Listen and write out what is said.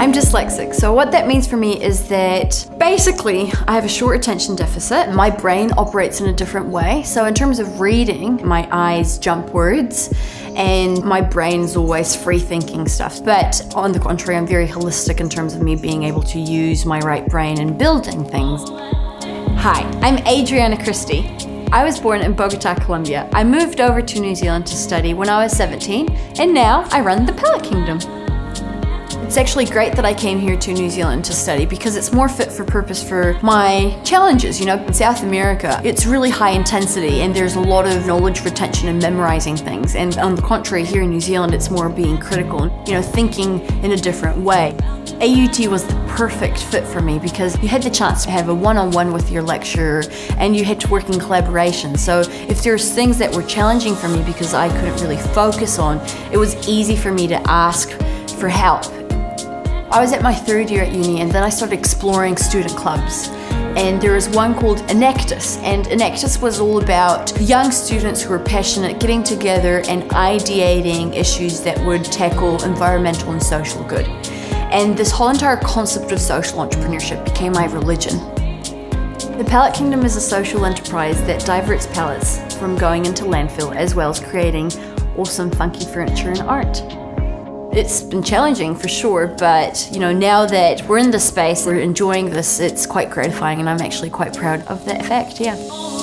I'm dyslexic, so what that means for me is that basically I have a short attention deficit. My brain operates in a different way. So in terms of reading, my eyes jump words and my brain's always free thinking stuff. But on the contrary, I'm very holistic in terms of me being able to use my right brain in building things. Hi, I'm Adriana Christie. I was born in Bogota, Colombia. I moved over to New Zealand to study when I was 17, and now I run the Palette Kingdom. It's actually great that I came here to New Zealand to study because it's more fit for purpose for my challenges. You know, in South America, it's really high intensity and there's a lot of knowledge retention and memorizing things. And on the contrary, here in New Zealand, it's more being critical and, you know, thinking in a different way. AUT was the perfect fit for me because you had the chance to have a one-on-one with your lecturer and you had to work in collaboration. So if there's things that were challenging for me because I couldn't really focus on, it was easy for me to ask for help. I was at my third year at uni and then I started exploring student clubs. And there was one called Enactus, and Enactus was all about young students who were passionate getting together and ideating issues that would tackle environmental and social good. And this whole entire concept of social entrepreneurship became my religion. The Palette Kingdom is a social enterprise that diverts palettes from going into landfill as well as creating awesome funky furniture and art. It's been challenging for sure, but you know, now that we're in this space, we're enjoying this, it's quite gratifying and I'm actually quite proud of that fact, yeah.